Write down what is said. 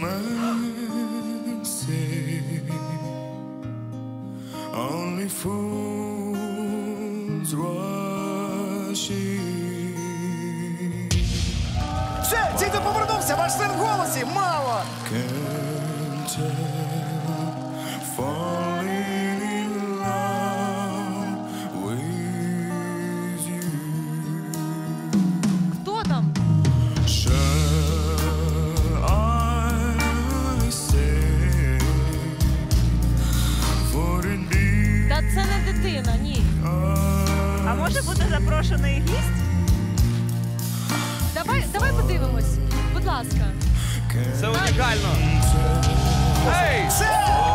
men say only fools rush in. Все, дідо повернувся, ваш син в голосі, мало! Can't tell, falling in love with you. Хто там? Shall I say, would it be Та це не дитина, ні. А може бути запрошений гість? Давай подивимось, будь ласка. Це унікально. Ей! Все!